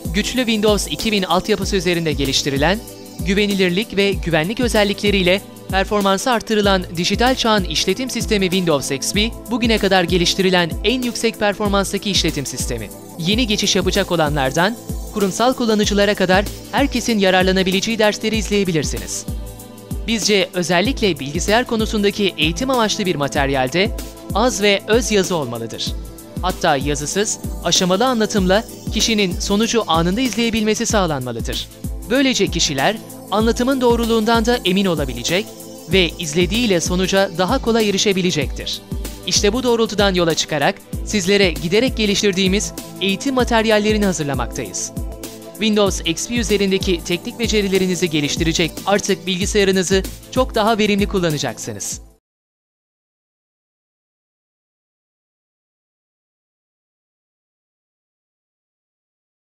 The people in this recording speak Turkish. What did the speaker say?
güçlü Windows 2000 altyapısı üzerinde geliştirilen, güvenilirlik ve güvenlik özellikleriyle performansı artırılan dijital çağın işletim sistemi Windows XP, bugüne kadar geliştirilen en yüksek performanstaki işletim sistemi. Yeni geçiş yapacak olanlardan, kurumsal kullanıcılara kadar herkesin yararlanabileceği dersleri izleyebilirsiniz. Bizce özellikle bilgisayar konusundaki eğitim amaçlı bir materyalde az ve öz yazı olmalıdır. Hatta yazısız, aşamalı anlatımla kişinin sonucu anında izleyebilmesi sağlanmalıdır. Böylece kişiler anlatımın doğruluğundan da emin olabilecek ve izlediğiyle sonuca daha kolay erişebilecektir. İşte bu doğrultudan yola çıkarak sizlere giderek geliştirdiğimiz eğitim materyallerini hazırlamaktayız. Windows XP üzerindeki teknik becerilerinizi geliştirecek, artık bilgisayarınızı çok daha verimli kullanacaksınız.